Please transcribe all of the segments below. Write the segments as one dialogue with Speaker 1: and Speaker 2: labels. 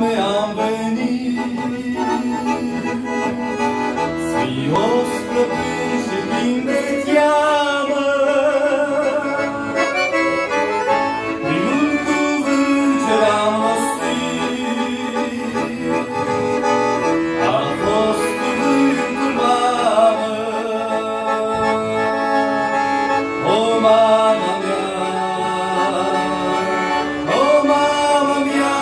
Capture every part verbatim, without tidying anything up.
Speaker 1: lume am venit, sfios, plăpând și plin de teamă. Primul cuvânt ce l-am rostit a fost cuvântul mamă. O, mama mea, o, mama mea,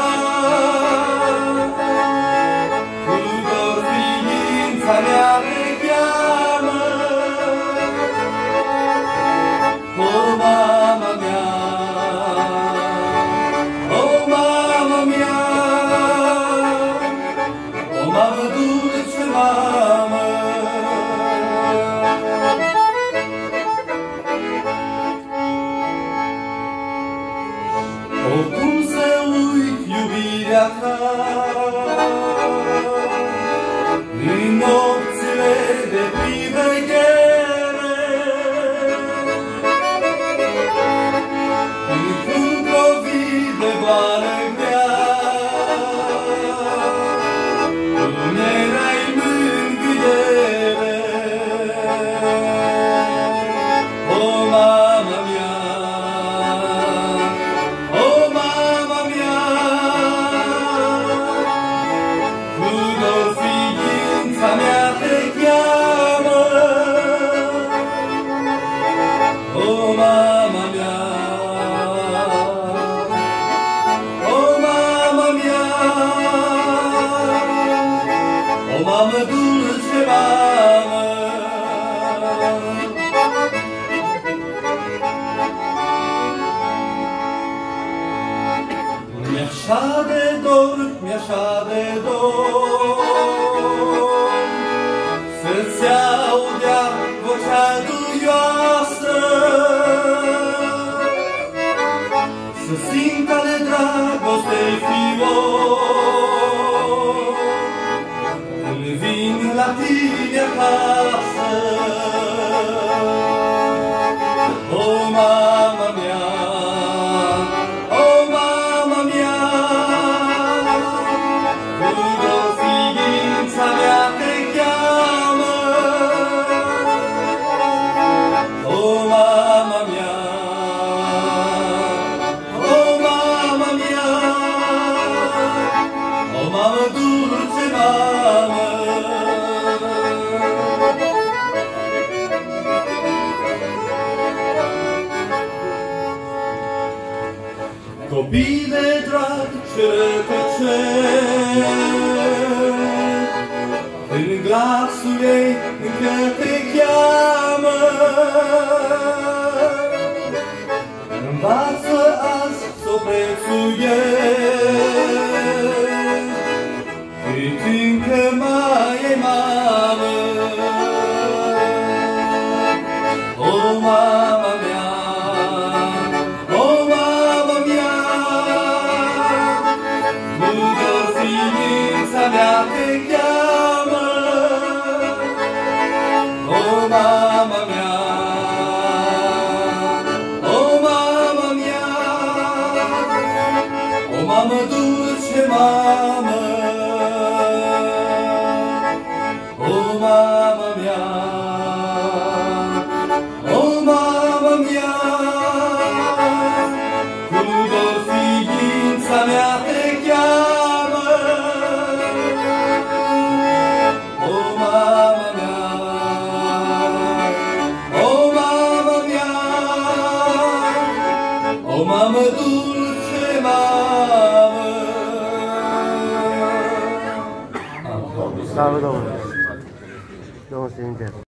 Speaker 1: cu dor ființa mea te cheamă. O, mama mea, o, mama mea, o, mamă dulce, mamă. Oricum să uit iubirea ta în nopțile de priveghere, când provii de boală grea, tu mi-erai mângâiere. O, mama mea, o, mama mea, cu dor ființa mea te cheamă. O, mama mea, o, mama mea, o, mamă dulce, mamă. Mi-așa de dor, mi-așa de dor să-ți audea vocea duioasă, să simt ale dragostei fior când vin la tine acasă. O, mama mea, o, mama mea, cu dor ființa mea te cheamă. O, mama mea, o, mama mea, o, mamă dulce, mamă. Copii de drag ce rătăcesc, în glasul ei încă te cheamă. Învață azi s-o prețuiești, cât încă mai e mamă. O, mama mea, o, mama mea, cu dor ființa mea te cheamă. O, mama mea, o, mama mea, o, mamă dulce, mamă. O, mama mea, o, mama mea, cu dor ființa mea te cheamă. O, mama mea, o, mama mea, o, mamă dulce, mamă.
Speaker 2: Slavă Domnului! Domnul să